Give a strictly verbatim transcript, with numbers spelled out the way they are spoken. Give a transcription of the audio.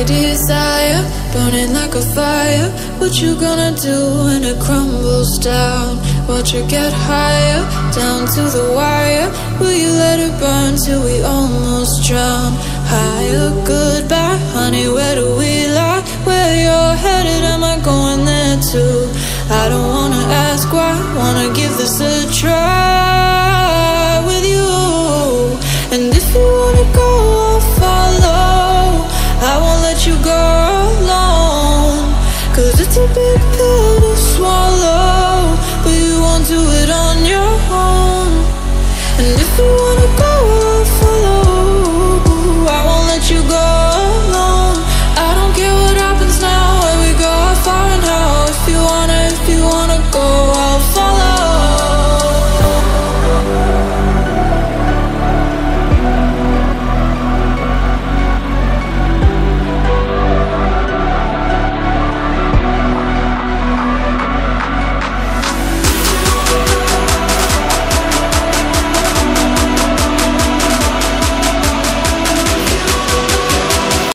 desire, burning like a fire. What you gonna do when it crumbles down? Watch it get higher, down to the wire. Will you let it burn till we almost drown? Higher, goodbye, honey, where do we lie? Where you're headed, am I going there too? I don't wanna ask why, wanna give this a try with you. And if you wanna go, I'll follow. I won't let you go alone, 'cause it's a big